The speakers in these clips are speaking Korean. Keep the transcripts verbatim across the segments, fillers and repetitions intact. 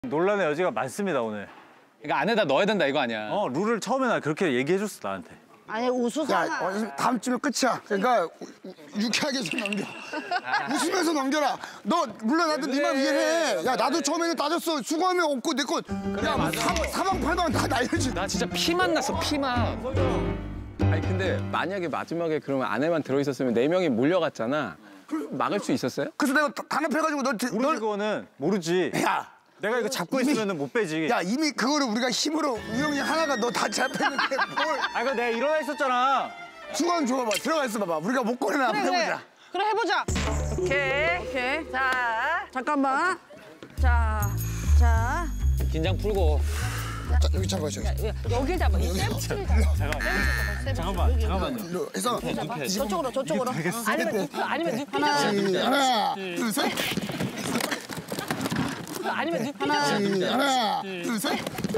논란의 여지가 많습니다 오늘. 그러니까 안에다 넣어야 된다 이거 아니야. 어 룰을 처음에 나 그렇게 얘기해줬어 나한테. 아니 우수상. 야, 어, 다음 주면 끝이야. 그러니까 유쾌하게 좀 넘겨. 웃으면서 넘겨라. 너 물론 나도 네 맘 이해해. 야 나도 처음에는 따졌어. 수고하면 없고 내 거. 야 뭐 사방팔방 다 날려지. 나 진짜 피만 났어 피만. 아니 근데 만약에 마지막에 그러면 안에만 들어있었으면 네 명이 몰려갔잖아. 막을 수 있었어요? 그래서 내가 단합해가지고 널. 모르지 널... 그거는 모르지. 야. 내가 이거 잡고 이미, 있으면 못 빼지. 야 이미 그거를 우리가 힘으로 우영이 하나가 너 다 잡혔는데 뭘. 아 이거 내가 일어나 있었잖아. 수건 줘봐봐. 들어가 있어 봐봐. 우리가 목걸이나 한번 그래, 해보자. 그래 해보자. 오케이. 오케이. 자 잠깐만. 자, 자. 긴장 풀고. 자, 여기 잡아 저기. 여기 잡아. 이 샘플 잡아. 잠깐만 잠깐만요. 일로 해서. 저쪽으로 저쪽으로. 아니면 눕혀. 아니면 눕혀. 하나, 둘, 셋. 아니면 눕혀. 하나, 둘, 셋.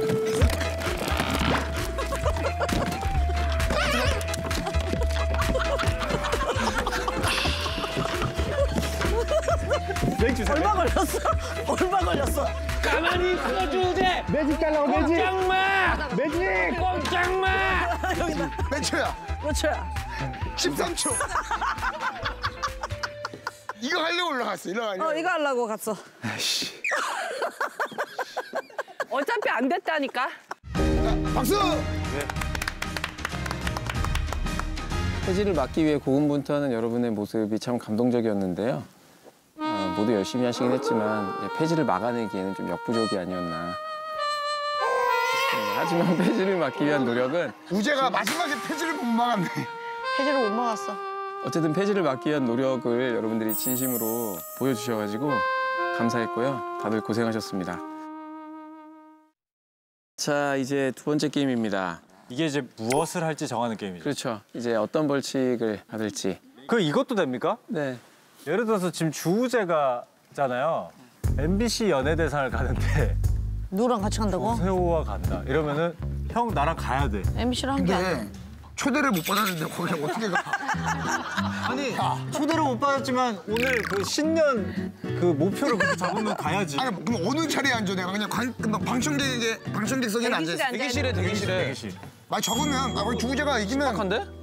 얼마 걸렸어? 얼마 걸렸어? 가만히 있어주제. 매직 달라고 매직. 꼼짝마. 매직. 꼼짝마. 몇 초야? 몇 초야? 십삼 초. 이거 하려고 올라갔어. 일어나. 어 이거 하려고 갔어. 어차피 안 됐다니까. 박수! 폐지를 막기 위해 고군분투하는 여러분의 모습이 참 감동적이었는데요. 어, 모두 열심히 하시긴 했지만 예, 폐지를 막아내기에는 좀 역부족이 아니었나. 네, 하지만 폐지를 막기 위한 노력은 우재가 마지막에 폐지를 못 막았네. 해지를 못 먹었어. 어쨌든 폐지를 막기 위한 노력을 여러분들이 진심으로 보여주셔가지고 감사했고요. 다들 고생하셨습니다. 자, 이제 두 번째 게임입니다. 이게 이제 무엇을 할지 정하는 게임이죠. 그렇죠. 이제 어떤 벌칙을 받을지. 그 이것도 됩니까? 네. 예를 들어서 지금 주우재가잖아요. 엠비씨 연예대상을 가는데 누구랑 같이 간다고? 조세호와 간다. 이러면은 형 나랑 가야 돼. 엠비씨랑 한 게 아니야. 근데 초대를 못 받았는데 거기 어떻게 가? 아니 초대를 못 받았지만 오늘 그 신년 그 목표를 그렇게 잡으면 가야지. 아니 그럼 어느 자리에 앉아 내가 그냥 관, 막 방청객에 방청객석에 앉아 있어. 대기실에 대기실에. 대기실. 많이 적으면 아 우리 주우재가 이기면 한데?